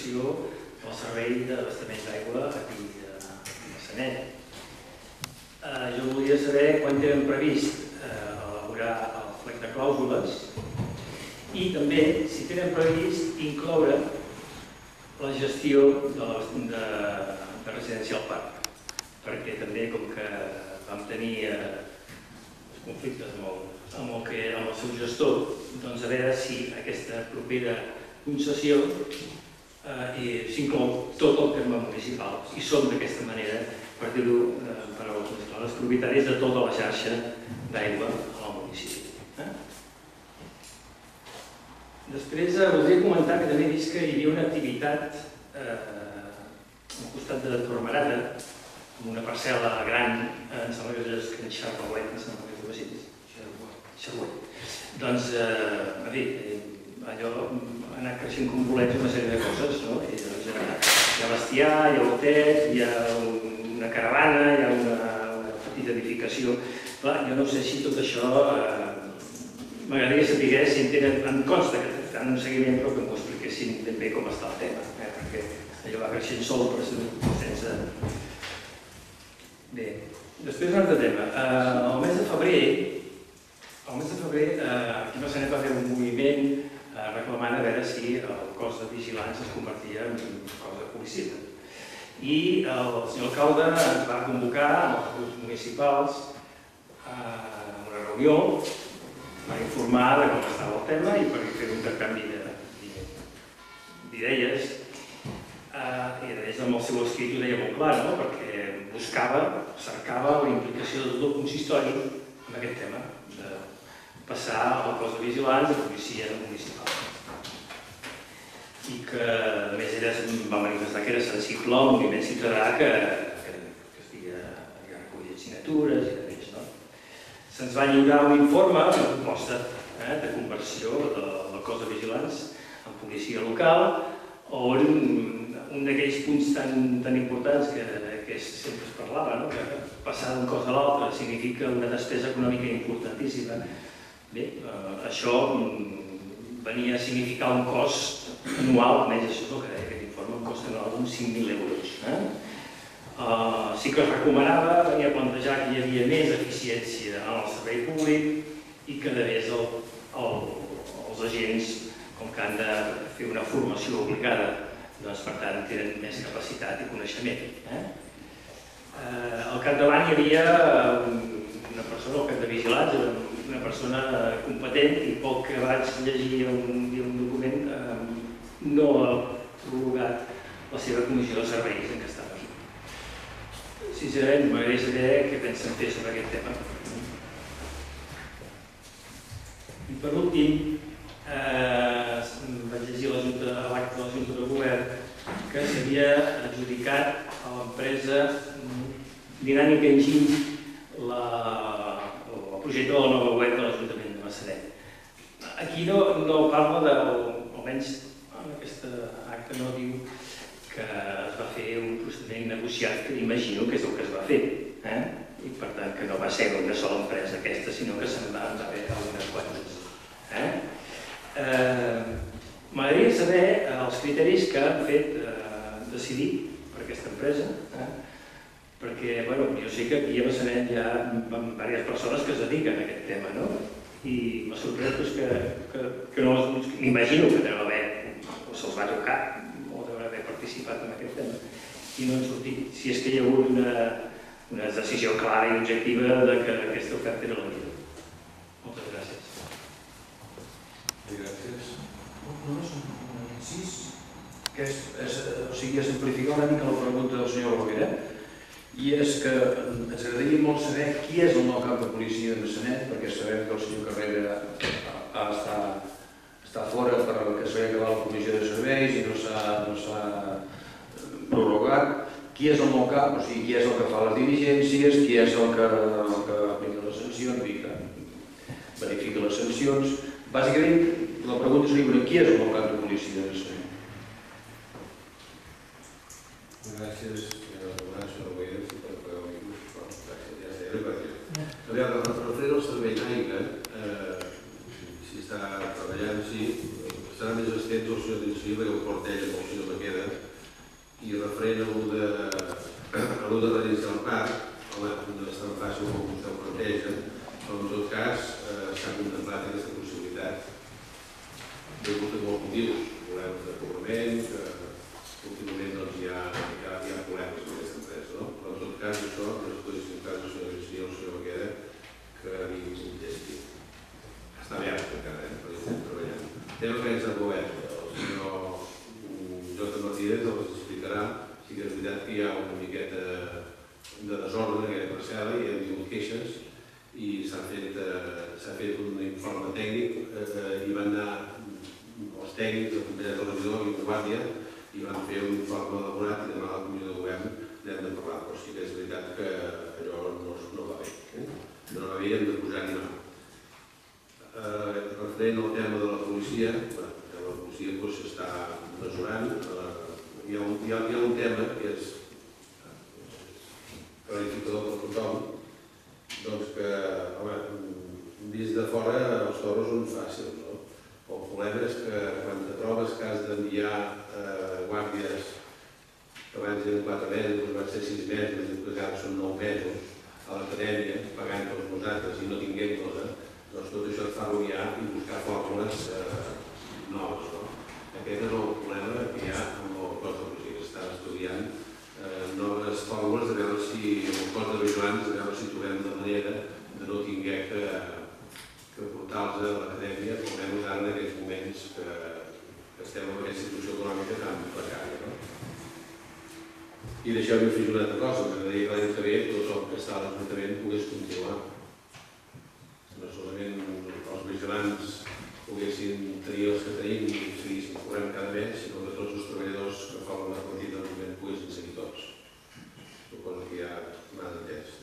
concessió del servei d'abastament d'aigua aquí a Sanet. Jo volia saber quan tenen previst elaborar el plec de clàusules i també si tenen previst incloure la gestió de residencial parc, perquè també com que vam tenir conflictes amb el seu gestor, doncs a veure si aquesta propera concessió s'inclou tot el terme municipal i som d'aquesta manera, per dir-ho en paraules més clares, propietaris de tota la xarxa d'aigua al municipi. Després voldria comentar que també he vist que hi havia una activitat al costat de Tormarata, amb una parcel·la gran, em sembla que és Can Xarruet, em sembla que és el vacís. Xarruet. Doncs, allò ha anat creixent com bolets una sèrie de coses, no? Hi ha bestiar, hi ha hotet, hi ha una caravana, hi ha una petita edificació. Clar, jo no sé si tot això m'agradaria saber si em consta que fan un seguiment, però que m'ho expliquessin ben bé com està el tema, perquè allò va creixent sol, però sense... Bé, després un altre tema. El mes de febrer, aquí a Sanet va haver un moviment reclamant a veure si el cos de vigilants es convertia en un cos de policia. I el senyor alcalde ens va convocar amb els grups municipals a una reunió per informar de com estava el tema i per fer un intercanvi d'idees. I a més amb el seu escrit ho deia molt clar, perquè cercava la implicació de tot el consistori en aquest tema de passar al cos de vigilants a policia municipal. I que a més ella va manifestar que era sensible al moviment ciutadà que havia recollit signatures i de més. Se'ns va lliurar un informe, una proposta de conversió del cos de vigilants en policia local, on un d'aquells punts tan importants que sempre es parlava, que passar d'un cos a l'altre significa una despesa econòmica importantíssima. Bé, això venia a significar un cost anual, almenys això és el que deia aquest informe, un cost anual d'uns 5.000 euros. Sí que es recomanava, venia a plantejar que hi havia més eficiència en el servei públic i que devés els agents, com que han de fer una formació obligada, doncs per tant tenen més capacitat i coneixement. Al capdavant hi havia una persona, el cap de vigilants, una persona competent i poc que vaig llegir un document no ha prorrogat la seva comissió de serveis en què estava aquí. Sincerament, m'agradaria saber què pensen fer sobre aquest tema. I per últim, vaig llegir l'acte de la Junta de Govern que s'havia adjudicat a l'empresa Dinàmica Engine el projecte de la nova web de l'Ajuntament de Massanet. Aquí no parla almenys en aquest acte no diu que es va fer un procediment negociat que imagino que és el que es va fer. I per tant que no va ser una sola empresa aquesta, sinó que se'n va haver algunes quantes. M'agradaria saber els criteris que han fet decidir per aquesta empresa, perquè jo sé que aquí a Massanet hi ha diverses persones que es dediquen a aquest tema, i m'ha sorprès que no m'imagino que deuen haver, o se'ls va tocar, o deuen haver participat en aquest tema, i no han sortit. Si és que hi ha hagut una decisió clara i objectiva que aquesta oferta era la millor. Moltes gràcies. Gràcies. Només un incís, que és simplificar una mica la pregunta del senyor Rovira, i és que ens agradaria molt saber qui és el nou cap de policia de Massanet, perquè sabem que el senyor Carrera està fora perquè s'havia acabat la comissió de serveis i no s'ha prorrogat. Qui és el nou cap, o sigui, qui és el que fa les diligències, qui és el que aplica les sancions i que verifica les sancions. Bàsicament, la pregunta seria qui és el nou cap de policia de Massanet? Gràcies, senyora Tomàs, per avui, per pagar el micro. Gràcies, ja sé, A veure, referent al servei d'aigua, si està treballant, sí, estarà més extens el senyor Dinsí, perquè el portell amb el senyor Maqueda ruta residencial parc, home, no és tan fàcil com vostè ho planteja, però en tot cas s'ha contemplat aquesta possibilitat. Hi ha hagut molts motius, problemes de cobrament, que últimament hi ha problemes en aquesta empresa, no? Però en tot cas això, no es pot dir un cas del senyor Garcia o el senyor Baqueda que ningú s'intesti. Està aviat encara, perquè estem treballant. Tema que ens ha govern, el senyor Jota Martínez els explicarà. Sí que és veritat que hi ha una miqueta de desordre en aquella parcel·la i hem tingut queixes i s'ha fet un informe tècnic i van anar els tècnics, el company de regidor i la guàrdia i van fer un informe elaborat i demà a la comissió de govern n'hem de parlar, però sí que és veritat que allò no va bé. No va bé i hem de posar-hi mà. Referent al tema de la policia, la policia s'està mesurant. Hi ha un tema que és clarificador per tothom, doncs que, home, vist de fora els toros són fàcils, no? El problema és que quan te trobes que has d'enviar guàrdies que abans eren 4 mesos, van ser 6 mesos, i que ara són 9 mesos, a l'acadèmia, pagant tots nosaltres i no tinguem cosa, doncs tot això et fa rumiar i buscar fórmules noves, no? Aquest és el problema que hi ha amb el cos de policia, que està estudiant noves fórmules de veure si, amb el cos de vigilants, de veure si trobem una manera de no tinguer que portar-los a l'acadèmia, com hem ara en aquests moments que estem en aquesta situació econòmica tan precària, no? I deixeu-me afegir una altra cosa, m'agradaria que l'any que ve tot el que està a l'Ajuntament pogués continuar. No solament els vigilants poguessin tenir els que tenim i seguissin corrent cada mes, sinó que tots els treballadors que formen la plantilla del moment poguessin seguir tots. Suposo que ja m'han entès.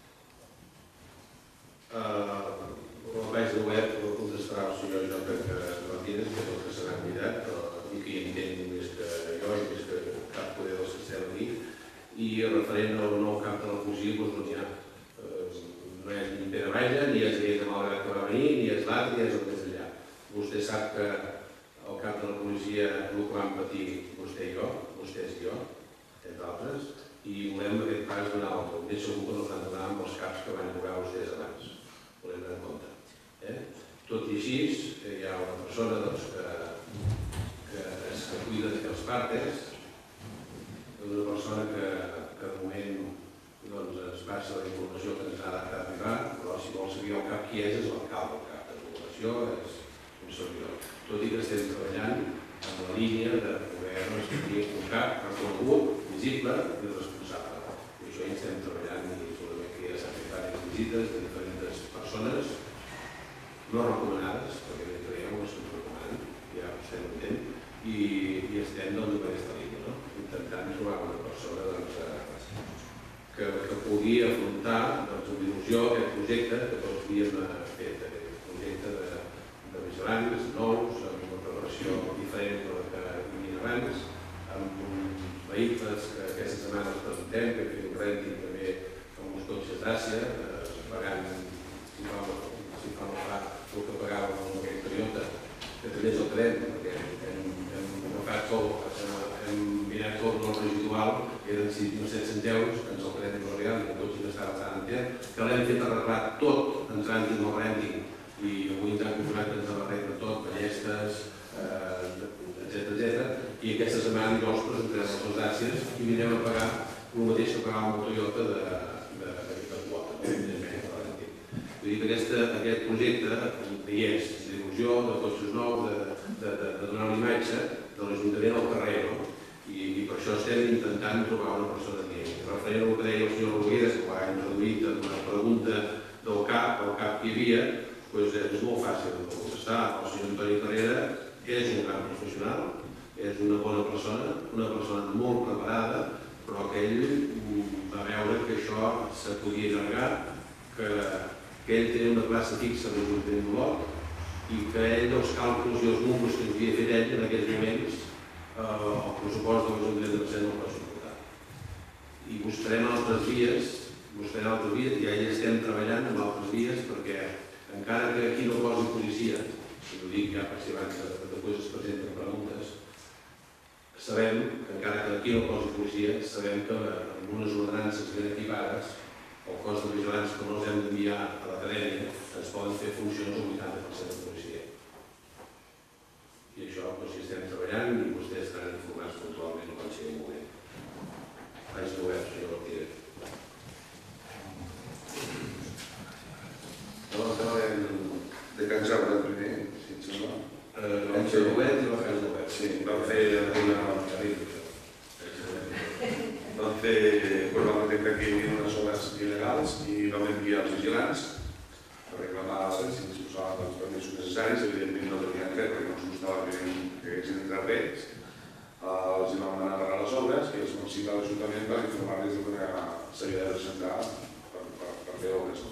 La pàgina web la contestarà el senyor Jota Martínez, que tot que serà cuidat, i que hi entén més que jo i més que cap poder del sistema aquí. I referent al nou camp de la policia, doncs no n'hi ha. No és ni Pere Baja, ni és de Malgrat que va venir, ni és l'altre, ni és el més enllà. Vostè sap que al cap de la policia el que vam patir vostè i jo, vostès i jo, entre altres, i volem en aquest pas donar el compte. Segur que no s'han d'anar amb els caps que van jugar vostès abans. Volem anar en compte. Tot i així, hi ha una persona que es cuida dels partes, una persona que de moment ens passa la informació que ens ha d'arribar, però si vol saber el cap qui és l'alcalde del cap de població, és un servidor. Tot i que estem treballant en la línia de poder tenir un cap reconegut, visible i responsable. I això hi estem treballant i segurament que ja s'han fet diverses visites de diferents persones, no recomanades, perquè no hi creiem, ho estem recomanant, ja ho estem entenent, i estem en aquesta línia, intentant trobar una persona que pugui afrontar amb il·lusió aquest projecte que tots havíem fet, aquest projecte de vigilants nous, amb una preparació diferent de la que hi havia abans, amb uns vehicles que aquesta setmana els presentem, que fem un rènting també amb uns cotxes d'Àsia, pagant, si fa el que pagàvem en aquell període, que també és el que hem, perquè hem mirat tot el residual, que eren 700 euros, que ens el quedem en real, i que tots hi estava bastant entès, que l'hem fet arreglar tot entrant en el rènting, i avui ens han confirmat que ens arregla tot, ballestes, etc. I aquesta setmana jo els presentarem les dues àcies i anirem a pagar el mateix que pagàvem el Toyota de quota, evidentment, el rènting. Vull dir que aquest projecte hi és, d'il·lusió, de cotxes nous, de donar una imatge de l'Ajuntament al carrer, no? I per això estem intentant trobar una persona que referent al que deia el senyor Rogueres, que ho ha introduït en una pregunta del CAP, el CAP que hi havia, doncs és molt fàcil de contestar. El senyor Antoni Carrera és un gran professional, és una bona persona molt preparada, però que ell va veure que això se podia allargar, que ell tenia una plaça fixa a l'Ajuntament d'Olot i que ell els càlculs i els números que havia fet ell en aquests moments el pressupost de l'Ajuntament de Barcelona no el pot suportar. I buscarem altres vies, i ja hi estem treballant amb altres vies perquè encara que aquí no posi policia, si ho dic ja per si abans després es presenten preguntes, sabem que encara que aquí no posi policia, sabem que amb unes ordenances ben equipades, el cos de vigilants que no els hem d'enviar a l'acadèmia ens poden fer funcions al 80% de policia. I això hi estem treballant i vostès estaran informats puntualment quan sigui el moment. Pàgina web, senyor Martínez. El tema de Can Jaume, primer, si et sembla. Vam fer el web i la pàgina web. Sí, vam detectar que hi havia unes obres il·legals i vam enviar els vigilants per reclamar si ens posaven els permisos necessaris. Evidentment no tenien res perquè no ens gustava que haguessin entrat res. Els vam anar a parar les obres i els vam citar a l'Ajuntament per informar-los que s'havia de presentar per fer obres.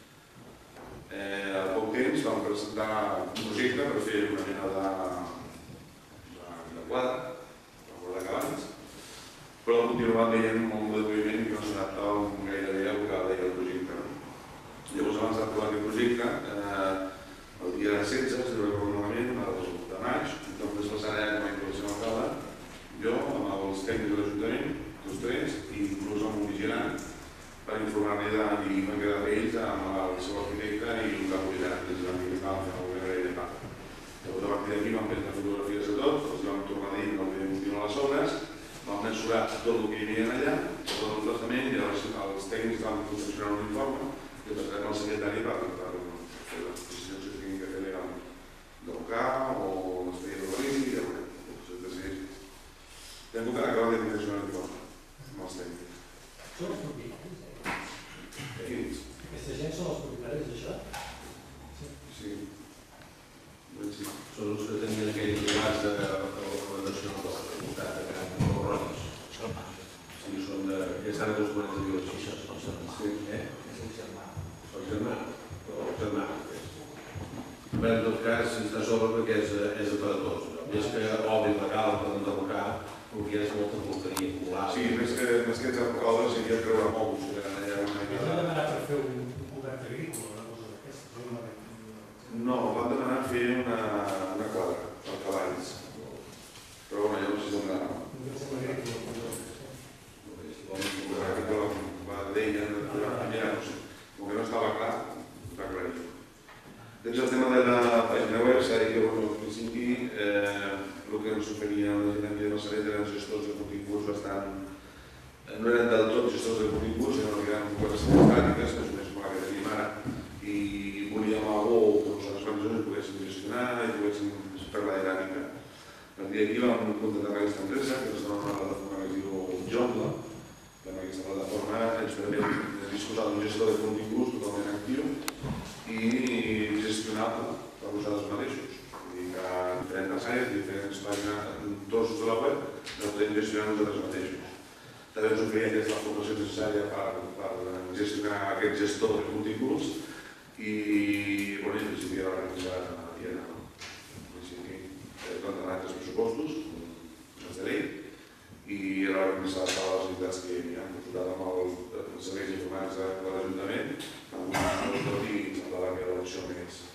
Al poc temps vam presentar un projecte per fer una mena de quadre, de cabans, però continuàvem veient molt de moviment que no s'adaptava gairebé al que deia el projecte. Llavors, abans d'aprovar aquest projecte, el dia 16, si no recordo malament, el de maig, vam desplaçar com a intervenció alcalde, jo, amb els tècnics de l'Ajuntament, tots tres, i inclús amb un vigilant, per informar-li i vam quedar ells amb el seu arquitecte i un capovitat, que ens vam estàvem fent alguna gaire de part. Llavors, a partir d'aquí vam prendre fotografies de tot, els vam tornar a dir que no podíem continuar les obres, vam mensurar tot el que hi havia allà, tot el testament, i els tècnics van confeccionar un informe i el passarem al secretari per fer les decisions que tinguin que fer legalment. D'OCA o l'expedient urbanístic, ja veurem, potser decideix. Hem pogut acabar de confeccionar l'informe amb els tècnics. Són els propietaris, Aquesta gent són els propietaris d'això? Sí. Són els que tenien aquells lligats de la nacional del comtat de Can Rones. Sí, són de... ja estan a dos moments de violència. Això és el germà. Sí, És el germà. el germà. El germà. Però en tot cas, està sobre perquè és a per a tots. Més que obri legal per enderrocar, el que és molta porqueria acumulada. Sí, més que enderrocar-les hi havia de treure mòduls. Vam demanar per fer un cobert agrícola, una cosa d'aquesta. No, vam demanar fer una quadra per cavalls. Però bueno, ja no sé si on anava. Com que no estava clar, va aclarir. Dins el tema de la pàgina web, s'ha dit que al principi el que ens oferia la gent aquí de Massaret eren gestors de continguts bastant... no eren del tot gestors de continguts, sinó que eren coses estàtiques, que és més com la que tenim ara, i volíem algú que nosaltres mateixos poguéssim gestionar i poguéssim fer la dinàmica. A partir d'aquí vam contractar aquesta empresa, que és una plataforma que es diu Joomla. Aquesta plataforma ens permet disposar d'un gestor de continguts totalment actiu i gestionable per nosaltres mateixos. Vull dir que diferents sites, diferents pàgines, trossos de la web, els podem gestionar nosaltres mateixos. També ens oferia aquesta formació necessària per gestionar aquest gestor de continguts i, bueno, en principi era organitzat a la tienda. En principi, vam demanar els pressupostos, els de llei, i era organitzar les necessitats que hi havia, consultat amb els serveis informatics de l'Ajuntament, amb un tot i sembla que era l'opció més